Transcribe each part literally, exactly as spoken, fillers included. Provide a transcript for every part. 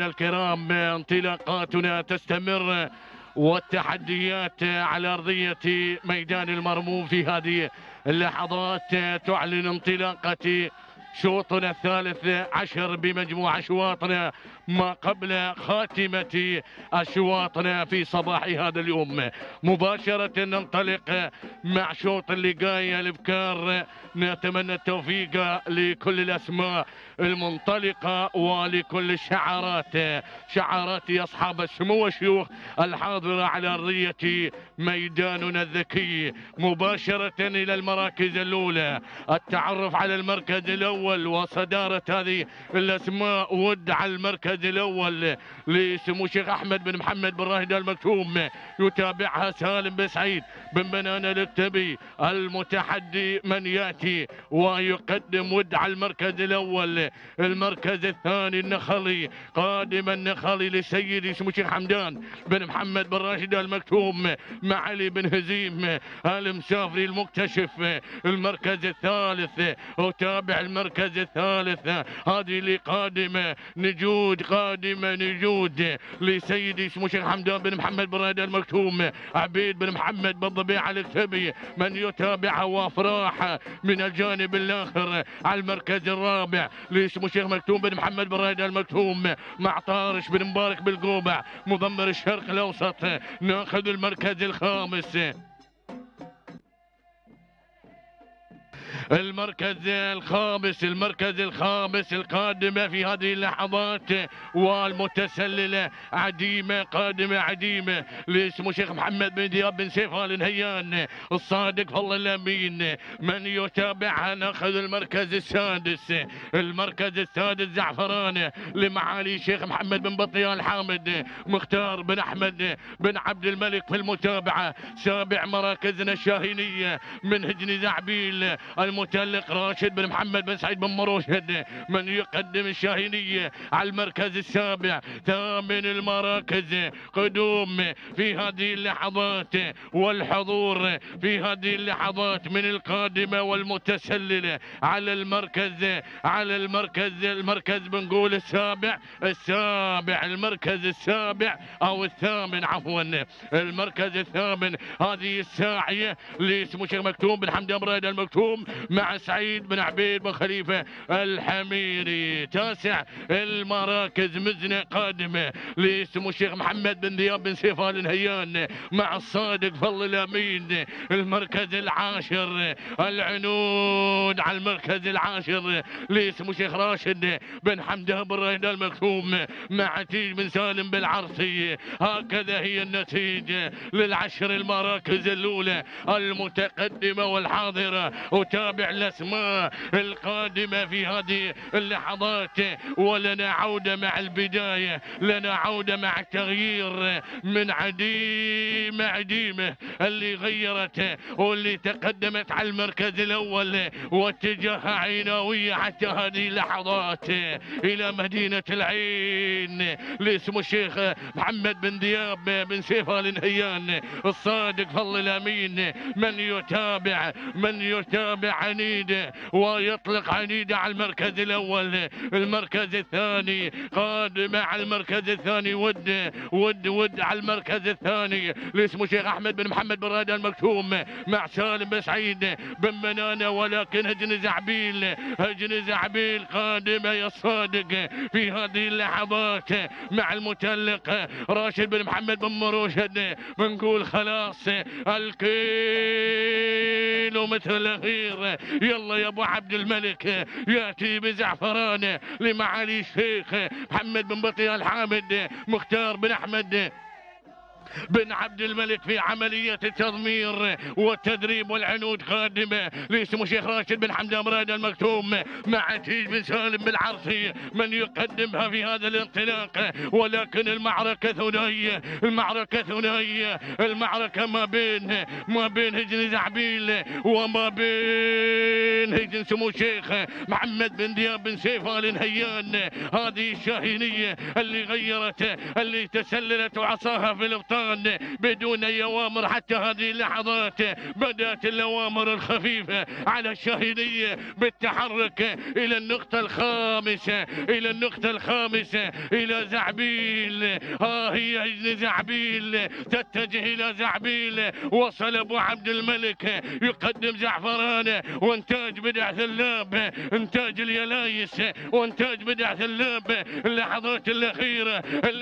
مشاهدينا الكرام انطلاقاتنا تستمر والتحديات على أرضية ميدان المرموم في هذه اللحظات. تعلن انطلاقة شوطنا الثالث عشر بمجموع أشواطنا ما قبل خاتمة أشواطنا في صباح هذا اليوم. مباشرة ننطلق مع شوط اللقاية الإبكار. نتمنى التوفيق لكل الأسماء المنطلقة ولكل الشعارات، شعارات أصحاب السمو والشيوخ الحاضرة على أرضية ميداننا الذكي. مباشرة إلى المراكز الأولى، التعرف على المركز الأول وصدارة هذه الأسماء. ود على المركز الأول لسمو الشيخ أحمد بن محمد بن راشد المكتوم، يتابعها سالم بن سعيد بن بنان الكتبي. المتحدي من يأتي ويقدم ود على المركز الأول. المركز الثاني النخلي، قادم النخلي لسيدي سمو الشيخ حمدان بن محمد بن راشد المكتوم مع علي بن هزيم المسافري المكتشف. المركز الثالث، وتابع المركز الثالث هذه اللي قادمة نجود، قادمة نجود لسيدي سمو الشيخ حمدان بن محمد بن راشد المكتوم. عبيد بن محمد بن ضبيعة الكتبي من يتابعها، وافراح من الجانب الاخر على المركز الرابع لسمو الشيخ مكتوم بن محمد بن راشد المكتوم مع طارش بن مبارك بالقوبع مضمر الشرق الاوسط. ناخذ المركز الخامس، المركز الخامس المركز الخامس القادمة في هذه اللحظات والمتسللة عديمة، قادمة عديمة لسمو الشيخ محمد بن دياب بن سيف آل نهيان الصادق فضل الأمين. من يتابعها ناخذ المركز السادس، المركز السادس زعفران لمعالي الشيخ محمد بن بطيال حامد مختار بن أحمد بن عبد الملك في المتابعة. سابع مراكزنا الشاهينية من هجن زعبيل، المتألق راشد بن محمد بن سعيد بن مروشد من يقدم الشاهينية على المركز السابع. ثامن المراكز قدوم في هذه اللحظات والحضور في هذه اللحظات من القادمة والمتسللة على المركز، على المركز المركز بنقول السابع السابع المركز السابع أو الثامن عفوا المركز الثامن. هذه الساعية لسمو الشيخ مكتوم بن حمدان بن راشد المكتوم مع سعيد بن عبيد بن خليفة الحميري. تاسع المراكز مزنة قادمة لسمو الشيخ محمد بن دياب بن سيف آل نهيان مع الصادق فضل الأمين. المركز العاشر العنود على المركز العاشر لسمو الشيخ راشد بن حمدان بن راشد المكتوم مع عتيج بن سالم بالعرسي. هكذا هي النتيجة للعشر المراكز الأولى المتقدمة والحاضرة. وتابع الأسماء القادمة في هذه اللحظات. ولنا عودة مع البداية، لنا عودة مع التغيير من عديمة عديمة اللي غيرت واللي تقدمت على المركز الأول واتجاهها عيناوية حتى هذه اللحظات إلى مدينة العين لسمو الشيخ محمد بن دياب بن سيف آل نهيان الصادق فضل الأمين. من يتابع من يتابع عنيدة ويطلق عنيدة على المركز الأول. المركز الثاني قادم على المركز الثاني ود ود ود على المركز الثاني لاسمه الشيخ أحمد بن محمد بن راشد المكتوم مع سالم بن سعيد بن منانة. ولكن هجن زعبيل هجن زعبيل قادمة يا صادق في هذه اللحظات مع المتألق راشد بن محمد بن مروشد. بنقول خلاص الكيلو متر الأخير يلا يا ابو عبد الملك ياتي بزعفران لمعالي الشيخ محمد بن بطيال حامد مختار بن احمد بن عبد الملك في عملية التضمير والتدريب والعنود قادمة لسمو الشيخ راشد بن حمدان بن راشد المكتوم مع عتيج بن سالم بالعرسي من يقدمها في هذا الانطلاق. ولكن المعركة ثنائية المعركة ثنائية المعركة ما بين ما بين هجن زعبيل وما بين هجن سمو الشيخ محمد بن دياب بن سيف آل نهيان. هذه الشاهينية اللي غيرت اللي تسللت وعصاها في الابطال السلطان بدون أي أوامر حتى هذه اللحظات. بدأت الأوامر الخفيفة على الشاهينية بالتحرك إلى النقطة الخامسة، إلى النقطة الخامسة، إلى زعبيل. ها هي هجن زعبيل تتجه إلى زعبيل. وصل أبو عبد الملك يقدم زعفران وانتاج بدع ثلاب، انتاج اليلايس وانتاج بدع ثلاب. اللحظات الأخيرة،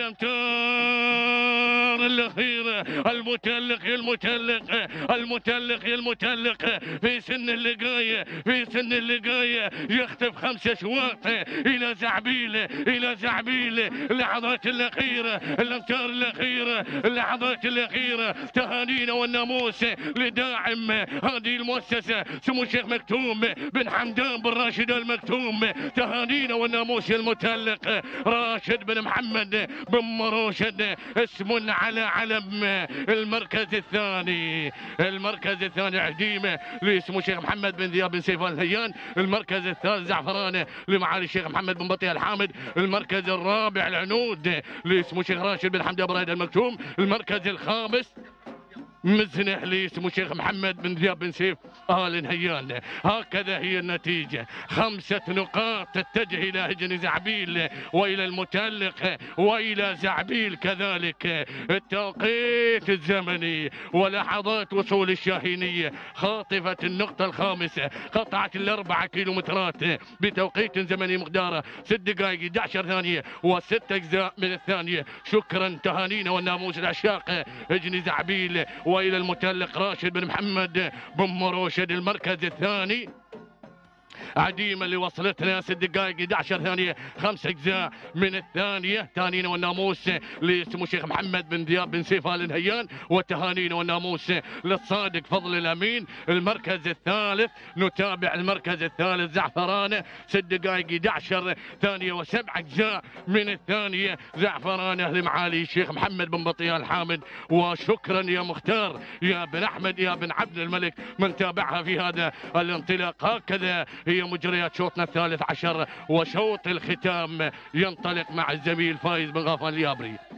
الأمتار الأخيرة، المتلق المتلق المتلق المتلق في سن اللقاية، في سن اللقاية يختف خمسة أشواط إلى زعبيل، إلى زعبيل. اللحظات الأخيرة، الأمتار الأخيرة، اللحظات الأخيرة. تهانينا والناموس لداعم هذه المؤسسة سمو الشيخ مكتوم بن حمدان بن راشد المكتوم. تهانينا والناموس المتلق راشد بن محمد بن مروشد، اسم على علم. المركز الثاني، المركز الثاني عديمة لسمو الشيخ محمد بن ذياب بن سيفان الهيان. المركز الثالث زعفران لمعالي الشيخ محمد بن بطيء الحامد. المركز الرابع العنود لسمو الشيخ راشد بن حمد بريد المكتوم. المركز الخامس مزنح لسمو الشيخ محمد بن ذياب بن سيف آل نهيان. هكذا هي النتيجة، خمسة نقاط تتجه إلى هجن زعبيل وإلى المتألق وإلى زعبيل كذلك. التوقيت الزمني ولحظات وصول الشاهينية خاطفة النقطة الخامسة، قطعت الأربعة كيلومترات بتوقيت زمني مقداره ست دقائق أحد عشر ثانية وست أجزاء من الثانية. شكرا، تهانينا والناموس العشاق هجن زعبيل وإلى المتألق راشد بن محمد بن مروشد. المركز الثاني عديمة اللي وصلتنا ست دقائق أحد عشر ثانية خمس أجزاء من الثانية. تهانينا والناموس لسمو الشيخ محمد بن ذياب بن سيف آل نهيان، وتهانينا والناموس للصادق فضل الأمين. المركز الثالث نتابع المركز الثالث زعفران ست دقائق أحد عشر ثانية وسبع أجزاء من الثانية. زعفران لمعالي الشيخ محمد بن بطيء الحامد. وشكرا يا مختار يا بن أحمد يا بن عبد الملك من تابعها في هذا الانطلاق. هكذا هي مجريات شوطنا الثالث عشر، وشوط الختام ينطلق مع الزميل فايز بن غفان اليابري.